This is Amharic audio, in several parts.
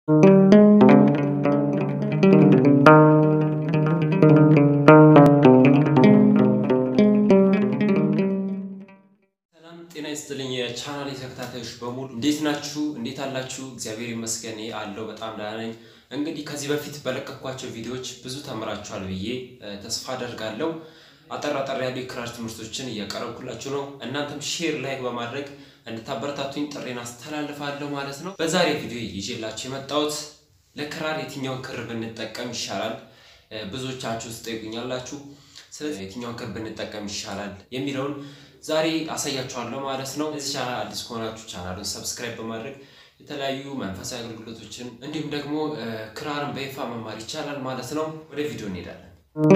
ጤና ይስጥልኝ የቻናሌ ተከታታዮች በሙሉ እንዴት ናችሁ እንዴት አላችሁ እግዚአብሔር ይመስገን አለው በጣም ደህና ነኝ እንግዲህ ከዚህ በፊት በለቀኳቸው ቪዲዮዎች ብዙ ተምራችኋል ብዬ ተስፋ አደርጋለሁ አጠራጣሪ ያሉ የክራር ትምህርቶችን እያቀረብኩላችሁ ነው እናንተም ሼር ላይክ በማድረግ እንድታበረታቱኝ ጥሬን አስተላልፋለሁ ማለት ነው በዛሬ ቪዲዮ ይዤላችሁ የመጣሁት ለክራር የትኛው ክር ብንጠቀም ይሻላል ብዙዎቻችሁ ትጠይቁኛላችሁ ስለዚህ የትኛው ክር ብንጠቀም ይሻላል የሚለውን ዛሬ አሳያችኋለሁ ማለት ነው እዚህ ቻናል አዲስ ከሆናችሁ ቻናሉን ሰብስክራይብ በማድረግ የተለያዩ መንፈሳዊ አገልግሎቶችን እንዲሁም ደግሞ ክራርን በይፋ መማር ይቻላል ማለት ነው ወደ ቪዲዮ እንሄዳለን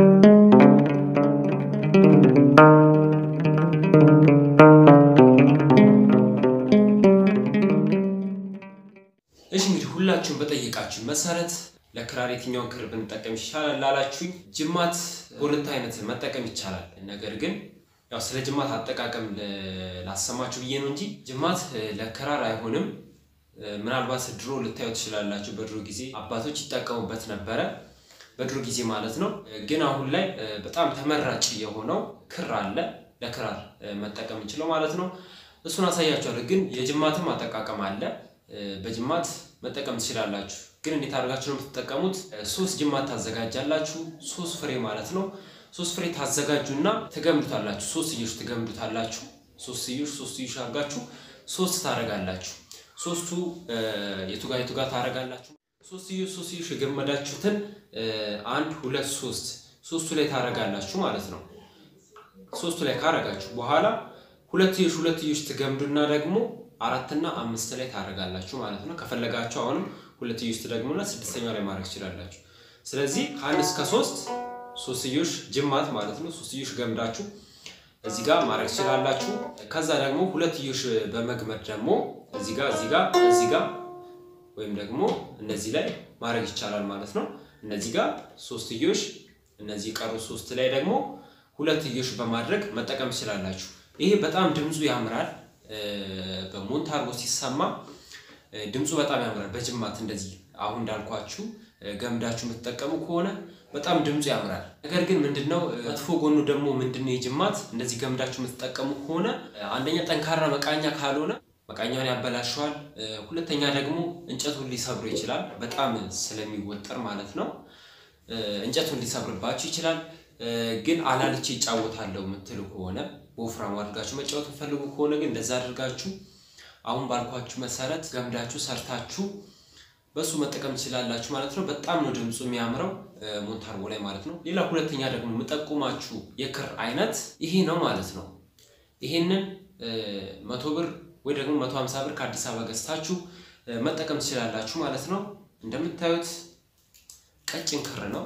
እሺ እንግዲህ ሁላችሁም በጠየቃችሁ መሰረት ለክራር የትኛው ክር ብንጠቀም ይሻላል ላላችሁኝ ጅማት ሁለት አይነት መጠቀም ይቻላል ነገር ግን ያው ስለ ጅማት አጠቃቀም ላሰማችሁ ብዬ ነው እንጂ ጅማት ለክራር አይሆንም ምናልባት ድሮ ልታዩት ይችላልላችሁ በድሮ ጊዜ አባቶች ይጠቀሙበት ነበር በድሮ ጊዜ ማለት ነው ግን አሁን ላይ በጣም ተመራጭ የሆነው ክር አለ ለክራር መጠቀም እንችላለን ማለት ነው እሱን አሳያችኋለሁ ግን የጅማትም አጠቃቀም አለ በጅማት መጠቀም ትችላላችሁ ግን እንዴት አድርጋችሁ ነው የምትጠቀሙት ሶስት ጅማት ታዘጋጃላችሁ ሶስት ፍሬ ማለት ነው ሶስት ፍሬ ታዘጋጁና ተገምዱታላችሁ ሶስትዮሽ ተገምዱታላችሁ ሶስትዮሽ አርጋችሁ ሶስት ታረጋላችሁ ሶስቱ የቱ ጋር ታረጋላችሁ ሶስትዮሽ የገመዳችሁትን 1 2 3 ሶስቱ ላይ ታረጋላችሁ ማለት ነው ሶስቱ ላይ ካረጋችሁ በኋላ ሁለትዮሽ ተገምዱና ደግሞ 4 እና 5 ላይ ታረጋላችሁ ማለት ነው ከፈለጋችሁ አሁንም ሁለትዮሽ ተደግሙና ስድስተኛው ላይ ማድረግ ይችላልላችሁ ስለዚህ ከ1 እስከ 3 ሶስትዮሽ ጅማት ማለት ነው ሶስትዮሽ ገምዳችሁ እዚህ ጋር ማድረግ ይችላልላችሁ ከዛ ደግሞ ሁለትዮሽ በመግመድ ደግሞ እዚህ ጋር ወይም ደግሞ እነዚህ ላይ ማድረግ ይቻላል ማለት ነው እነዚህ ጋር ሶስትዮሽ እነዚህ ቀሩ ሶስት ላይ ደግሞ ሁለትዮሽ በማድረግ መጠቀም ይችላልላችሁ ይሄ በጣም ድምጹ ያምራል በሞንታርቦ ሲሰማ ድምጹ በጣም ያምራል በጅማት እንደዚህ አሁን እንዳልኳችሁ ገምዳችሁ የምትጠቀሙ ከሆነ በጣም ድምጹ ያምራል ነገር ግን ምንድነው መጥፎ ጎኑ ደግሞ ምንድነው የጅማት እንደዚህ ገምዳችሁ የምትጠቀሙ ከሆነ አንደኛ ጠንካራ መቃኛ ካልሆነ መቃኛውን ያበላሽዋል ሁለተኛ ደግሞ እንጨቱን ሊሰብር ይችላል በጣም ስለሚወጠር ማለት ነው እንጨቱን ሊሰብርባችሁ ይችላል ግን አላልቼ ይጫወታለው የምትሉ ከሆነ ወፍራም አድርጋችሁ መጫወት ፈልጉ ከሆነ ግን እንደዛ አድርጋችሁ አሁን ባልኳችሁ መሰረት ገምዳችሁ ሰርታችሁ በሱ መጠቀም ይችላልላችሁ ማለት ነው በጣም ነው ድምጹ የሚያምረው ሞንታርቦ ላይ ማለት ነው ሌላ ሁለተኛ ደግሞ መጠቆማችሁ የክር አይነት ይሄ ነው ማለት ነው ይሄንን 100 ብር ወይ ደግሞ 150 ብር ከአዲስ አበባ ገዝታችሁ መጠቀም ይችላልላችሁ ማለት ነው እንደምታዩት ቀጭን ክር ነው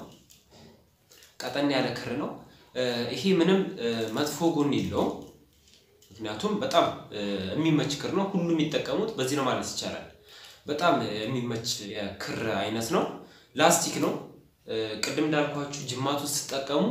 ቀጠን ያለ ክር ነው ይሄ ምንም መጥፎ ጎን የለውም ምክንያቱም በጣም የሚመች ክር ነው ሁሉም የሚጠቀሙት በዚህ ነው ማለት ይቻላል በጣም የሚመች የክር አይነት ነው ላስቲክ ነው ቅድም እንዳልኳችሁ ጅማቱ ስትጠቀሙ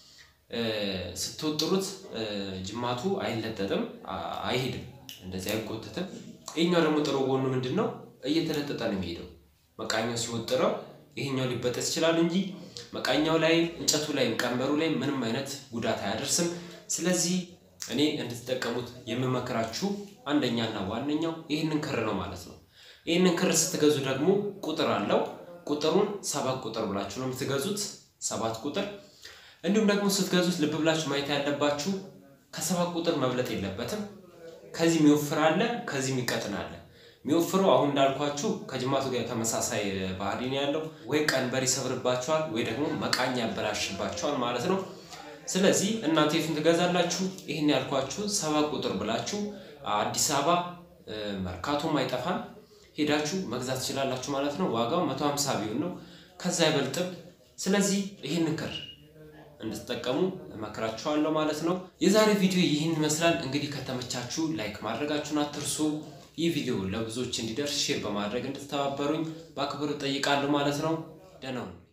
ስትወጥሩት ጅማቱ አይለጠጥም አይሄድም እንደዚህ አይቆተትም ይሄኛው ደግሞ ጥሩ ጎኑ ምንድነው እየተለጠጠ ነው የሚሄደው መቃኛው ሲወጥረው ይሄኛው ሊበጠስ ይችላል እንጂ መቃኛው ላይ እንጨቱ ላይ ቀንበሩ ላይ ምንም አይነት ጉዳት አያደርስም ስለዚህ እኔ እንድትጠቀሙት የምመክራችሁ አንደኛና ዋነኛው ይሄንን ክር ነው ማለት ነው ይሄንን ክር ስትገዙ ደግሞ ቁጥር አለው ቁጥሩን 7 ቁጥር ብላችሁ ነው የምትገዙት 7 ቁጥር እንዲሁም ደግሞ ስትገዙት ልብ ብላችሁ ማየት ያለባችሁ ከ7 ቁጥር መብለጥ የለበትም ከዚህ የሚወፍር አለ ከዚህ የሚቀጥን አለ የሚወፍረው አሁን እንዳልኳችሁ ከጅማቱ ጋር ተመሳሳይ ባህሪ ነው ያለው ወይ ቀንበር ይሰብርባችኋል ወይ ደግሞ መቃኛ ያበላሽባችኋል ማለት ነው ስለዚህ እናንተ የቱን ትገዛላችሁ ይሄን ያልኳችሁ 7 ቁጥር ብላችሁ አዲስ አበባ መርካቶም አይጠፋም ሄዳችሁ መግዛት ይችላልላችሁ ማለት ነው ዋጋው 150 ቢሆን ነው ከዛ ይበልጥም ስለዚህ ይሄን ክር እንድትጠቀሙ እመክራችኋለሁ ማለት ነው የዛሬ ቪዲዮ ይሄን ይመስላል እንግዲህ ከተመቻችሁ ላይክ ማድረጋችሁን አትርሱ ይህ ቪዲዮ ለብዙዎች እንዲደርስ ሼር በማድረግ እንድትተባበሩኝ በአክብሮት ጠይቃለሁ ማለት ነው ደህና ሁኑ